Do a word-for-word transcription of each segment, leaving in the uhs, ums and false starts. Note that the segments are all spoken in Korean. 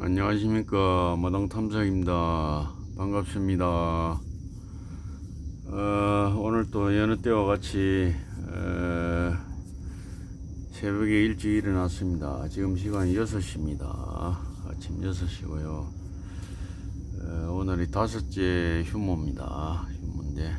안녕하십니까, 마당탐정입니다. 반갑습니다. 어, 오늘 또 여느 때와 같이 어, 새벽에 일찍 일어났습니다. 지금 시간이 여섯 시입니다. 아침 여섯 시고요 어, 오늘이 다섯째 휴무입니다. 휴무인데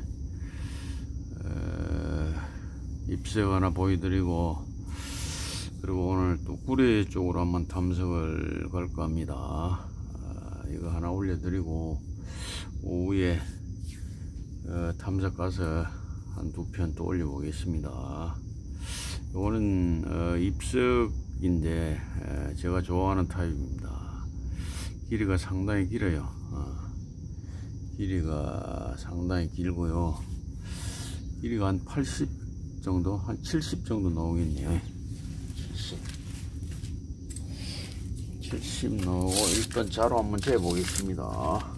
어, 입색 하나 보여드리고, 그리고 오늘 또 구례 쪽으로 한번 탐색을 갈까 합니다. 아, 이거 하나 올려드리고 오후에 어, 탐색 가서 한 두 편 또 올려보겠습니다. 이거는 어, 입석인데 에, 제가 좋아하는 타입입니다. 길이가 상당히 길어요. 어, 길이가 상당히 길고요. 길이가 한 팔십 정도, 한 칠십 정도 나오겠네요. 칠십 나오고, 일단 자로 한번 재보겠습니다.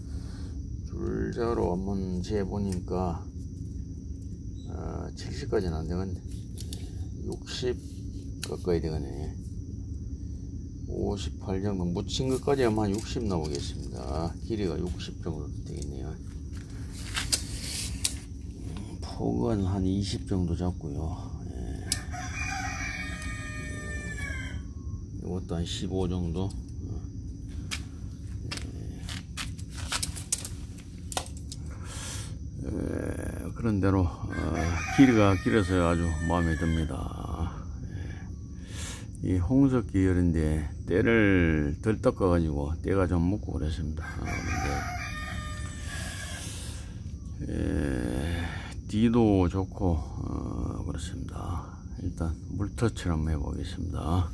줄자로 한번 재보니까 어, 칠십까지는 안되겠네. 육십 가까이 되겠네. 오십팔 정도 묻힌 것까지 하면 한 육십 나오겠습니다. 길이가 육십 정도 되겠네요. 폭은 한 이십 정도 잡고요. 예. 이것도 한 십오 정도. 예. 예. 그런 대로 어, 길이가 길어서 아주 마음에 듭니다. 예. 이 홍석 계열인데 때를 덜 닦아 가지고 때가 좀 묻고 그랬습니다. 아, 근데 예. 뒤도 좋고 어, 그렇습니다. 일단 물터치를 한번 해보겠습니다.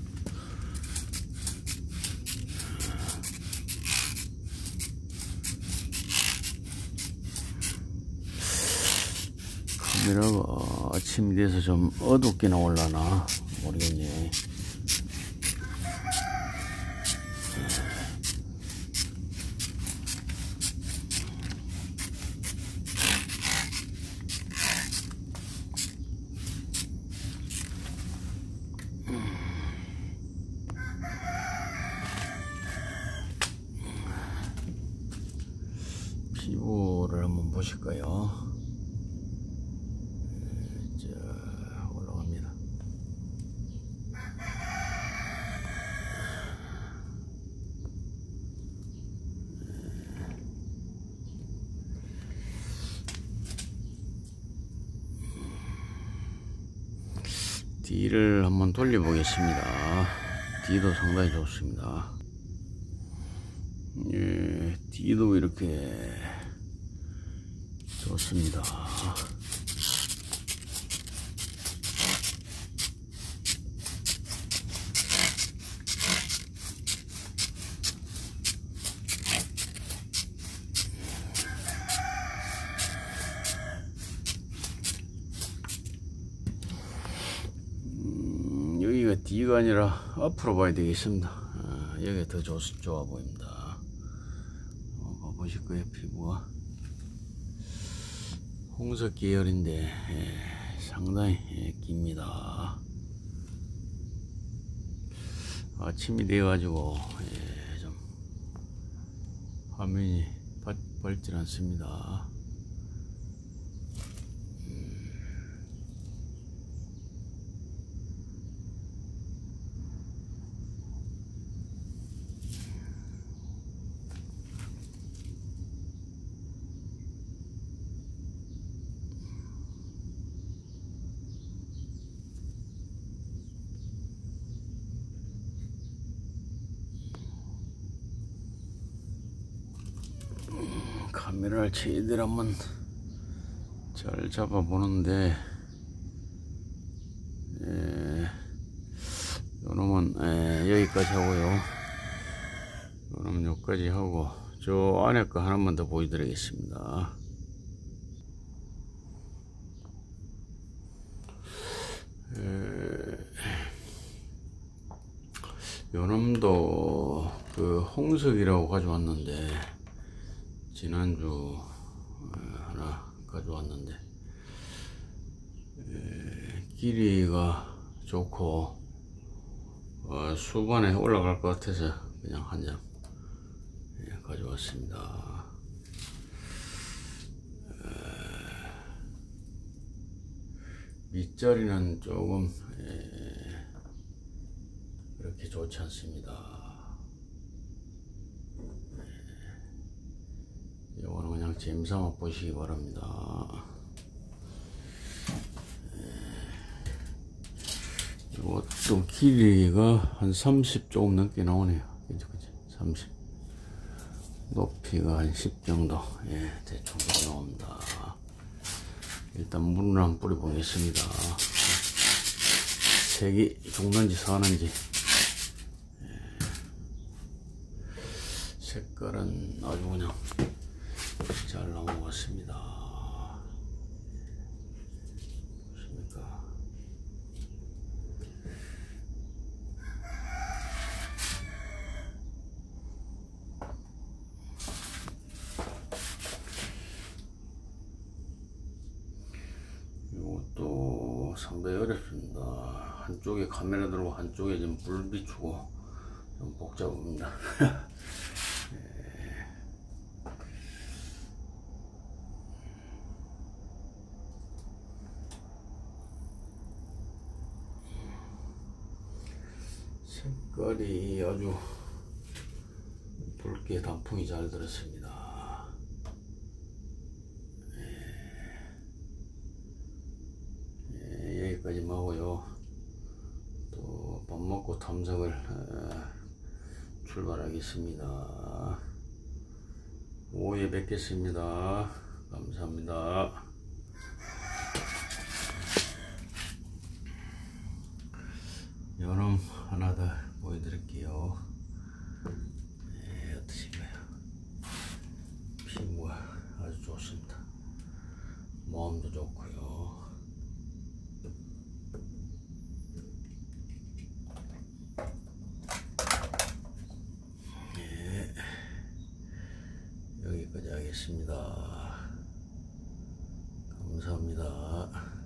카메라가 아침이 돼서 좀 어둡게 나올라나 모르겠네. 피부를 한번 보실까요? 자, 올라갑니다. 뒤를 한번 돌려보겠습니다. 뒤도 상당히 좋습니다. 예, 뒤도 이렇게 좋습니다. 음, 여기가 뒤가 아니라 앞으로 봐야 되겠습니다. 아, 여기가 더 좋, 좋아 보입니다. 어, 보실 거예요. 피부가 홍석 계열인데 예, 상당히 예, 깁니다. 아침이 되어 가지고 예, 좀 화면이 밝, 밝질 않습니다. 카메라를 제대로 한번 잘 잡아 보는데 예, 요놈은 예, 여기까지 하고요. 요놈은 여기까지 하고 저 안에 거 하나만 더 보여드리겠습니다. 예, 요놈도 그 홍석이라고 가져왔는데 지난주 하나 가져왔는데 에, 길이가 좋고 어, 수반에 올라갈 것 같아서 그냥 한 장 예, 가져왔습니다. 밑자리는 조금 예, 그렇게 좋지 않습니다. 예, 이거는 그냥 재미삼아 보시기 바랍니다. 예, 이것도 길이가 한 삼십 조금 넘게 나오네요. 그죠, 그죠? 삼십. 높이가 한 십 정도 예, 대충 나옵니다. 일단 물을 한번 뿌려 보겠습니다. 색이 죽는지 사는지. 예. 색깔은 아주 그냥 잘 나온 것 같습니다. 보십니까? 이것도 상당히 어렵습니다. 한쪽에 카메라 들고 한쪽에 좀 불 비추고 좀 복잡합니다. 예. 색깔이 아주 붉게 단풍이 잘 들었습니다. 여기까지 하고요. 또 밥 먹고 탐색을 출발하겠습니다. 오후에 뵙겠습니다. 감사합니다. 여름 하나 더 보여드릴게요. 네, 어떠신가요? 피부가 아주 좋습니다. 마음도 좋고요. 네, 여기까지 하겠습니다. 감사합니다.